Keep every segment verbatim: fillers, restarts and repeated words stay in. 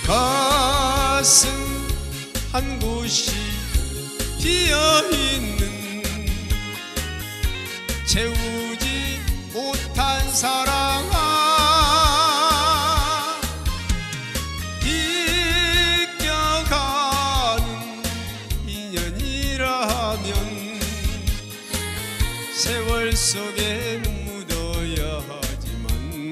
가슴 한 곳이 비어있는 채우지 못한 사랑아 비껴가는 인연이라면 세월 속에 묻어야 하지만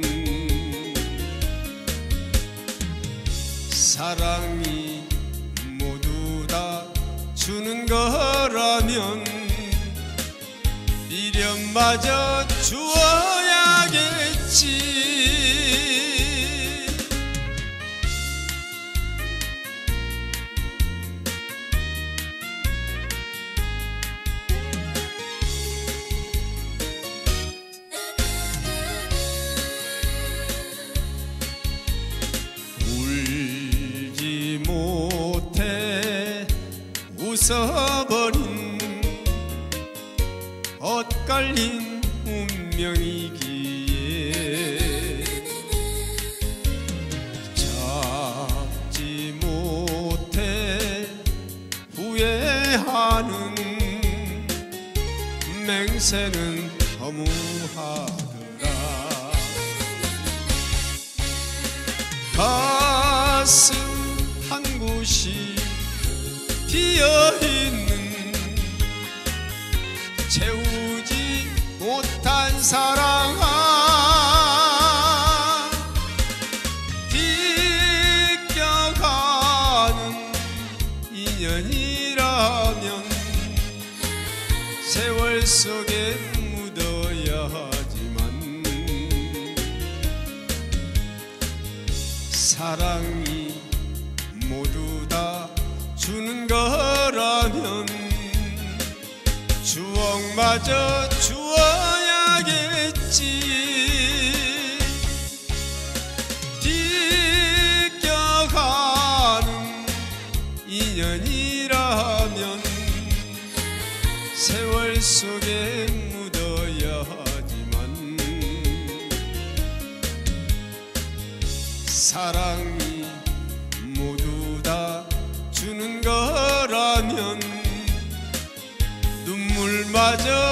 사랑이 모두 다 주는 거라면 미련마저 주어야겠지. 울지 못해 웃어버린 엇갈린 운명이기에 잡지 못해 후회하는 맹세는 허무하더라. 가슴 한 곳이 비어있는 채우지 못한 사랑아 비껴가는 인연이라면 세월 속에 묻어야 하지만 사랑이 모두 다 주는 거라면 추억마저 주어야겠지. 비껴가는 인연이라면 세월 속에 묻어야 하지만 사랑이 모두 다 주는 거라면 눈물마저